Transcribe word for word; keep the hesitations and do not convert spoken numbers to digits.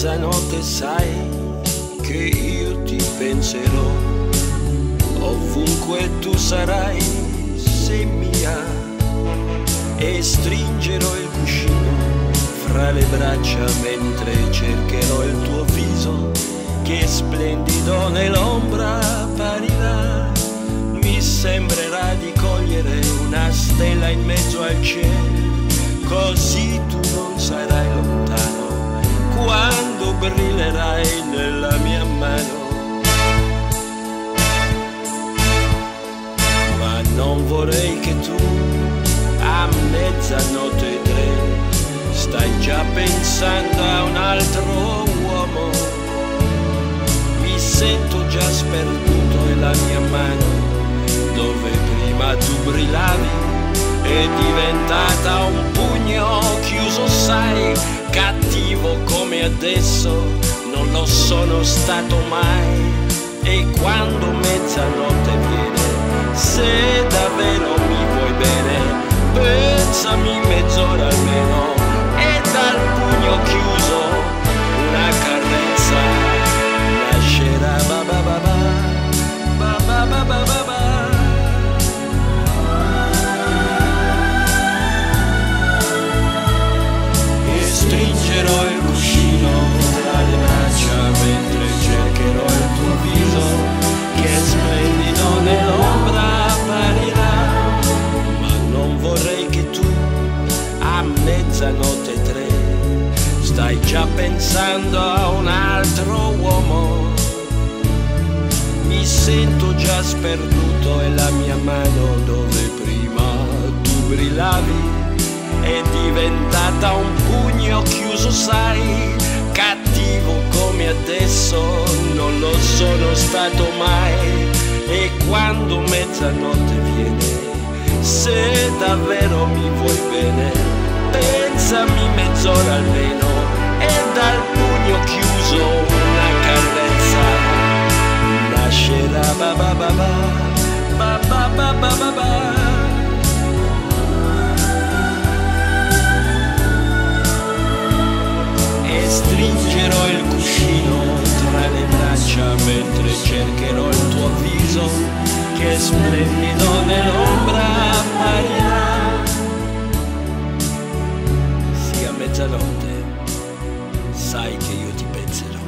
mezzanotte sai che io ti penserò, ovunque tu sarai sei mia, e stringerò il cuscino fra le braccia mentre cercherò il tuo viso che splendido nell'ombra apparirà. Mi sembrerà di cogliere una stella in mezzo al cielo, così tu non sarai lontano quando brillerai nella mia mano. Ma non vorrei che tu a mezzanotte e tre stai già pensando a un altro uomo. Mi sento già sperduto e la mia mano, dove prima tu brillavi, è diventata un pugno chiuso, sai, cattivo come adesso non lo sono stato mai. E quando mezzanotte viene, se davvero mi vuoi bene, pensami mezz'ora almeno, e dal pugno chiuso una carezza nascerà. Ba ba ba ba, ba ba ba ba ba ba. Stringerò il cuscino tra le braccia mentre cercherò il tuo viso che splendido nell'ombra apparirà. Ma non vorrei che tu a mezzanotte e tre stai già pensando a un altro uomo. Mi sento già sperduto e la mia mano, dove prima tu brillavi, è diventata un pugno chiuso, sai, cattivo come adesso non lo sono stato mai. E quando mezzanotte viene, se davvero mi vuoi bene, pensami mezz'ora almeno, e dal pugno chiuso una carezza nascerà. Ba ba ba ba, ba ba ba ba ba ba. Stringerò il cuscino tra le braccia mentre cercherò il tuo viso che splendido nell'ombra apparirà. Sì, a mezzanotte sai che io ti penserò.